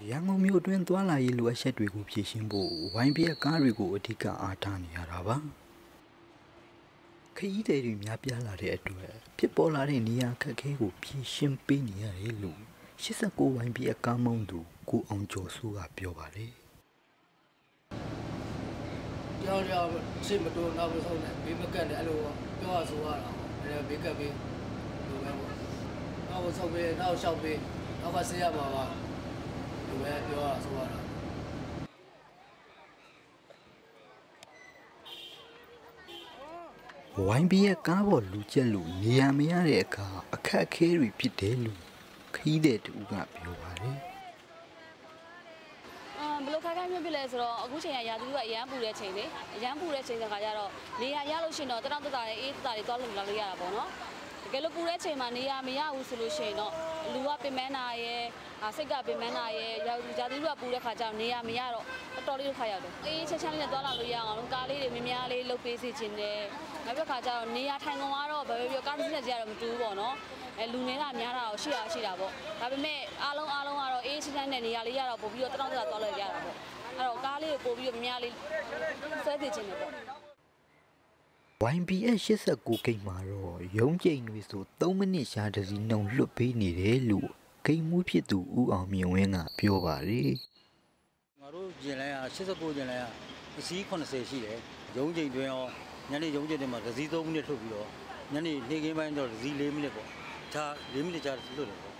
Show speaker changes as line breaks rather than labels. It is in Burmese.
ရန်ကုန်မြို့အတွင်းသွားလာရေးလိုအပ်ချက်တွေကိုဖြည့်ရှင်းဖို့ဝိုင်းပြကားတွေကိုအဓိကအားထားနေရတာပါခရီးသည်တွေများပြားလာတဲ့အတွက်ဖြစ်ပေါ်လာတဲ့နေရာခက်ခဲကိုဖြည့်ရှင်းပေးနေရတယ်လို့89ဝိုင်းပြကားမောင်းသူကိုအောင်ကျော်စိုးကပြောပါတယ်
ကြောင်ရှေ့မတိုးနောက်မဆုံးနဲ့ဘေးမကတ်နဲ့အဲ့လိုပြောရဆိုရတာအဲ့ဘေးကတ်ဘေးလိုပဲပေါ့နောက်ဆုံးဘေးနောက်လျှောက်ဘေးနောက်ကဆေးရပါပါလိုပဲပြောရဆိုရတာ
ဝိုင်းပြကားပေါ်လူကျက်လို့နေရာမရတဲ့အခါအခက်အခဲတွေဖြစ်တယ်လို့ခရီးသည်တူကပြောပါတယ်
ဘလို့ခိုင်မျိုးဖြစ်လဲဆိုတော့အခုချိန်ကရာသီဥတုကအရန်ပူတဲ့ချိန်လေအရန်ပူတဲ့ချိန်ကကြတော့နေရာရလို့ရှိရင်တော့တတောက်တတာလေးအေးတတာလေးသွားလို့လာလို့ရတာပေါ့နော်တကယ်လို့ပူတဲ့ချိန်မှာနေရာမရဘူးဆိုလို့ရှိရင်တော့လူကပင်မနာရဲ့စိတ်ကပင်မနာရဲ့ရာသီဥတုကပူတဲ့ခါကျတော့နေရာမရတော့တော်တော်လေးဒုက္ခရောက်တယ်အေးချက်ချင်းလေးနဲ့သွားလာလို့ရအောင်လို့ကားလေးတွေများများလေးလှုပ်ပေးစီခြင်းတယ်နောက်တစ်ခါကျတော့နေရာထိုင်ကုန်ကတော့ဘာပဲပြောကားတစ်စီးနဲ့ကြရတော့မတူဘူးပေါ့နော်လူနေတာများတာကိုရှိတာပေါ့ဒါပေမဲ့အားလုံးကတော့အေးချင်းချင်းနဲ့နေရာလေးရတော့ပို့ပြီးတော့တတောက်တတာသွားလို့ရတာပေါ့အဲ့တော့ကားလေးကိုပို့ပြီးတော့များလေးဆွဲသိခြင်းတယ်ပေါ့
YBS 89ဂိတ်မှာတော့ရုံးချိန်တွေဆို3မိနစ်ရှားတစ်စီးနှုံလွတ်ပေးနေတယ်လို့ဂိတ်မှုဖြစ်သူဦးအောင်မြင့်ဝင်းကပြောပါတယ်
ငါတို့ကျင်လဲ89ကျင်လဲအစီး80ရှိတယ်ရုံးချိန်တွင်ရောညနေရုံးချိန်တွေမှာတစ်စီး3မိနစ်ထုတ်ပြီးတော့ညနေနေ့ခင်းပိုင်းတော့တစ်စီး4မိနစ်ပေါ့ဒါ4မိနစ်ကြာလွတ်တယ်